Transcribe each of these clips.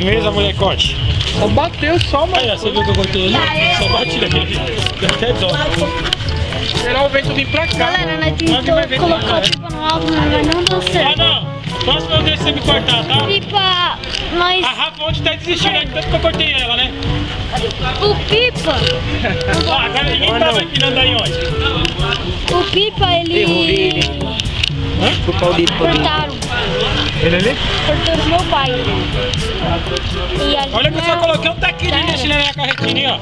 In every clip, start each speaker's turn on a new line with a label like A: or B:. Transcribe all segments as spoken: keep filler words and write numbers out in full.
A: Firmeza, molecote.
B: Só bateu só, mano.
A: Aí, ó, você viu que eu cortei ele? Só bati daquele. Deu até dó.
B: Esperar o vento vir pra cá.
C: Galera, nós tentou colocar a pipa no alto, mas não deu certo.
A: Ah, não. Próximo eu deixo você me cortar, tá?
C: Pipa, nós...
A: A Rafa ontem tá desistindo, né? Tanto que eu cortei ela, né?
C: O pipa...
A: Ah, agora ninguém tava empinando aí onde?
C: O pipa, ele...
B: O pau dele
C: cortaram.
B: Ele ali?
C: Cortaram meu pai. E ali
A: Olha que eu só
C: não-
A: coloquei um taquirinho desse na minha carretinha, ó.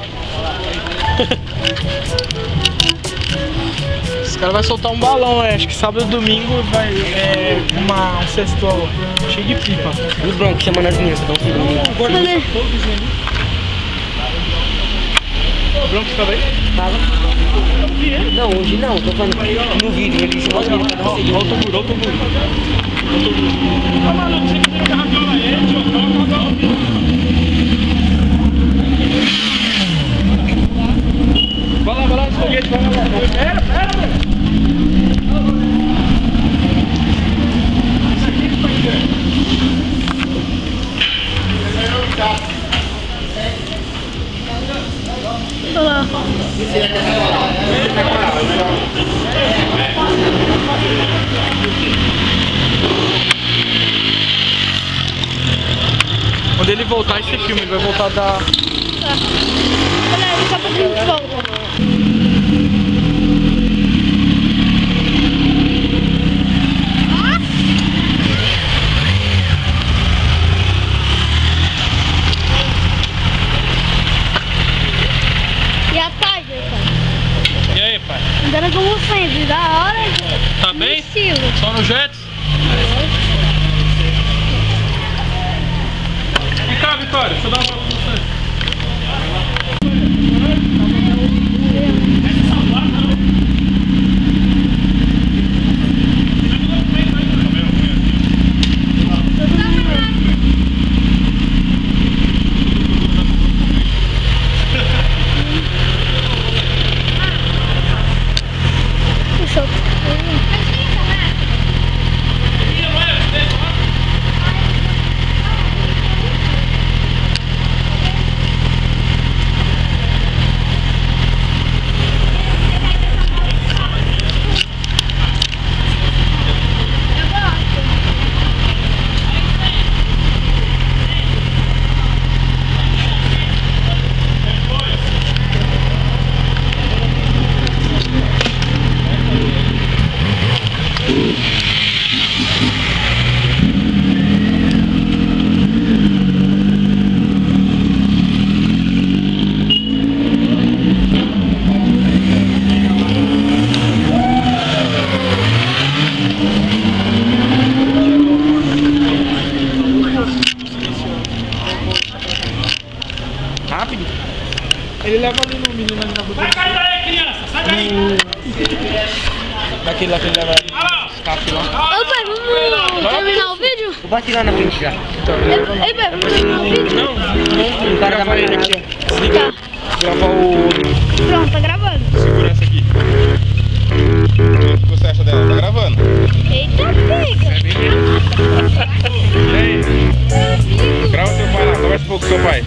B: Os caras vão soltar um balão, é. Acho que sábado e domingo vai é, uma, um cestou cheio de pipa.
D: E o branco chamando as meninas, então sim.
C: Cadê?
B: O Branco estava aí?
D: Tava. Não, hoje não, tô falando no vídeo, ele chamou as meninas pra dar
A: Olha o tambor, olha o tambor. Ah, maluco, você que tem a viola aí, tio. Coloca a viola.
B: Vai lá, vai lá, foguete, vai lá. Pera, pera, mano.
C: Olha lá.
B: Quando ele voltar, esse filme, ele vai voltar da...
C: Galera, só pra gente volta. E a tarde, pai?
A: E aí, pai?
C: Andando como sempre, da hora.
A: Tá
C: no
A: bem?
C: estilo.
A: Só no Jets? Vem cá, Vitória, deixa eu dar uma bola pra você.
B: Rápido? Ele leva ali no menino ali na rua.
A: Vai cair daí, criança! Sai daí!
B: Daquele lá que ele leva ali. Escape lá.
C: Ô pai, vamos terminar o vídeo?
D: Eu bati lá na frente já.
C: Ei, ei pai, vamos terminar o vídeo?
B: Não, não.
D: O cara da
B: Gravar ele
D: manhã.
B: aqui, ó. Desliga.
C: Tá.
B: Gravar o...
C: Pronto, tá gravando.
E: Segura essa aqui. O que você acha dela? Tá gravando?
C: Eita, pega.
E: E aí? Grava seu pai lá, conversa um pouco com seu pai.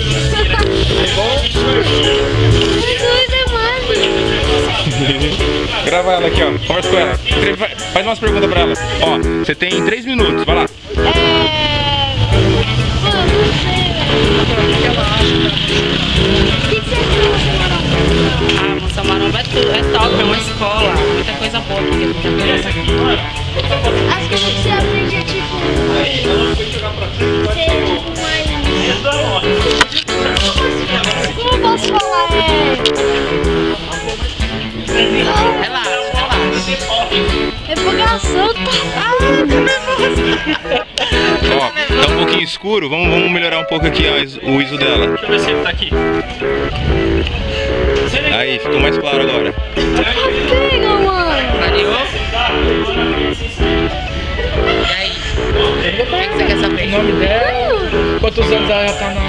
E: Grava ela aqui, ó. Conversa com ela. Faz umas perguntas pra ela. Ó, você tem três minutos, vai lá.
C: É... Mano, não sei, velho. O que que você achou da Mansão Maromba?
F: A Mansão Maromba é, tudo, é top, é uma escola, muita coisa boa, porque muita coisa aqui.
C: As coisas que você aprende é tipo... Ser tipo mais... Como eu posso falar? É...
F: Relaxa, relaxa.
C: Empolgação, tá? Ah, tô nervosa.
E: Ó, tá um pouquinho escuro, vamos, vamos melhorar um pouco aqui ó, o I S O dela.
A: Deixa eu ver se ele tá aqui.
E: Aí, ficou mais claro agora.
C: Pega, mano.
F: Variou? E aí? O que, que você quer
B: O
F: saber?
B: nome dela. Quantos anos ela já tá na...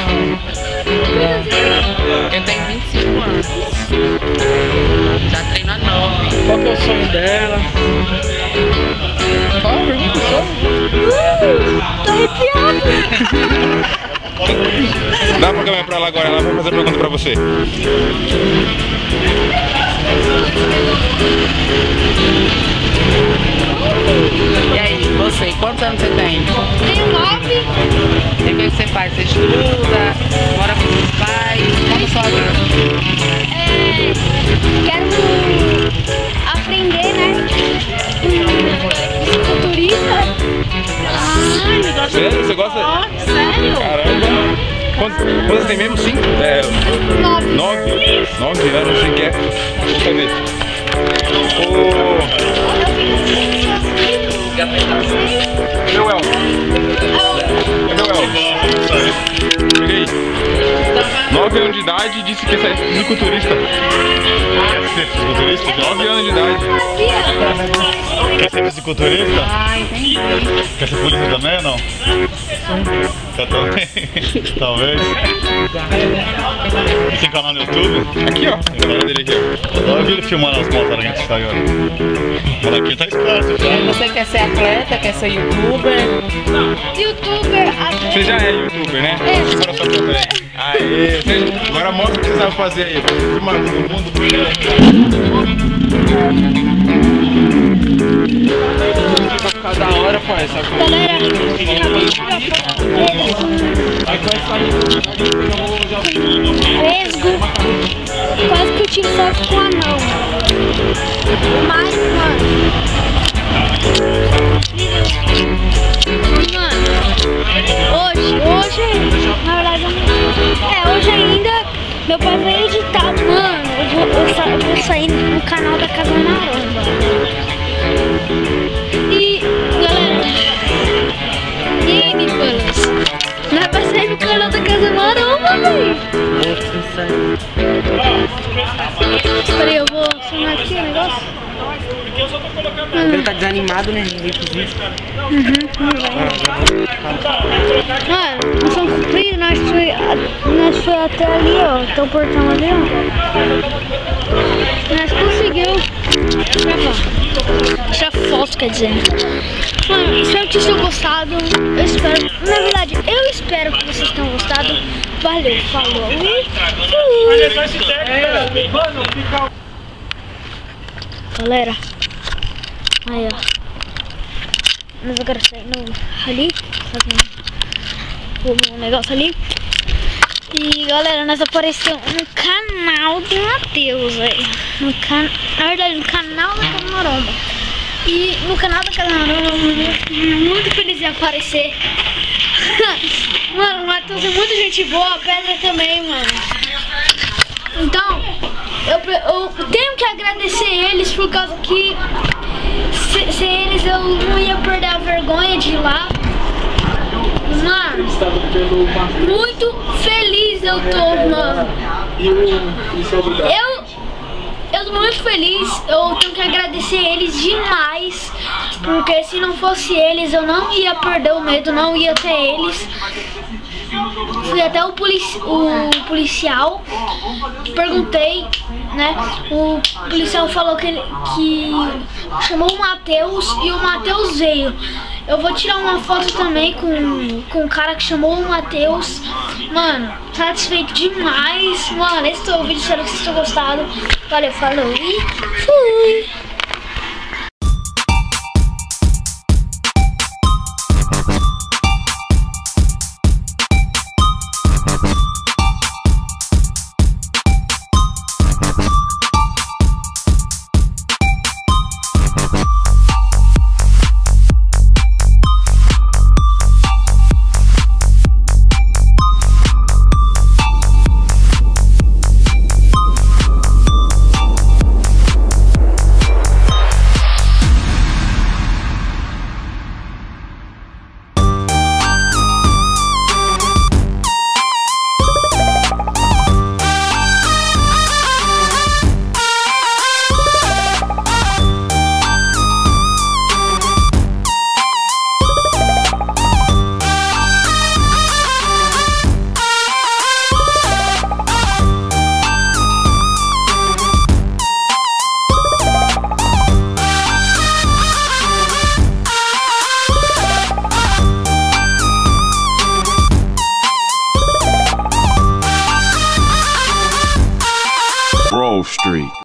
F: Eu tenho vinte e cinco anos. Já treino há nove.
B: Qual que é o sonho dela? Fala, pergunta o sonho.
C: Tô arrepiado.
E: Dá pra câmera pra ela agora, ela vai fazer a pergunta pra você.
F: E aí, você, quantos anos você tem?
C: Tenho nove.
F: E o que você faz? Você estuda? Mora com seus pais? Conta sua vida.
C: É, quero aprender, né? Futurista. Ai,
E: Sério? Você gosta?
C: sério?
E: Caramba! Quantos, quantos você tem mesmo? Cinco? É,
C: Nove.
E: nove? Nove anos você quer? Vou saber. Ô... Cadê o Elvis? Cadê o Elvis? Cheguei. Nove anos de idade e disse que é fisiculturista.
A: Fisiculturista?
E: Nove anos de idade.
A: Quer ser fisiculturista?
F: Ah, entendi.
A: Quer ser polícia também ou não? Quer também? Talvez. E tem canal no YouTube?
E: Aqui, ó. Tem o canal dele aqui, ó.
A: Agora eu vi ele filmando as motos que a gente tá agora. O molequinho tá esperto já.
F: Você quer ser atleta? Quer ser youtuber?
C: Youtuber, até.
E: Você já é youtuber, né?
C: É.
E: Segura sua câmera aí. Aê, você- agora mostra o que você sabe fazer aí. Filma todo mundo.
B: Vai ficar da hora, pai, essa coisa.
C: Galera, acabei de tirar foto deles.
B: Aí vai sair do
C: Vesgo. Quase que eu tiro foto com o anão. Mas, mano. Mano, hoje, hoje, na verdade, eu não- é, hoje ainda, meu pai vai editar, mano. Eu vou, eu sa- eu vou sair no canal da Mansão Maromba. E, galera, e aí, Nicolas? Nós vai sair no canal da Mansão Maromba, velho. Peraí, eu vou acionar aqui o negócio.
F: Ele tá desanimado, né?
C: Mano, missão cumprida, nós foi, nós foi até ali, ó. Tem o portão ali, ó. Nós conseguimos gravar. Tirar foto, quer dizer. Mano, espero que vocês tenham gostado. Eu espero, na verdade, eu espero que vocês tenham gostado. Valeu, falou e fui.
B: Mano, fica...
C: Galera, aí ó, nós agora saindo ali, fazendo um negócio ali. E galera, nós aparecemos no canal do Matheus, velho. No can... Na verdade, no canal da Mansão Maromba. E no canal da Mansão Maromba, eu muito feliz em aparecer. Mano, o Matheus é muita gente boa, a Pedra também, mano. Então, eu, eu tenho que agradecer eles por causa que se, sem eles eu não ia perder a vergonha de ir lá. Mano, muito feliz eu tô, mano. Eu, eu tô muito feliz, eu tenho que agradecer eles demais. Porque se não fosse eles, eu não ia perder o medo, não ia ter eles. Fui até o, polici o policial, perguntei, né? O policial falou que, ele, que chamou o Matheus e o Matheus veio. Eu vou tirar uma foto também com, com o cara que chamou o Matheus. Mano, satisfeito demais. Mano, esse foi o vídeo, espero que vocês tenham gostado. Valeu, falou e fui!
G: Street.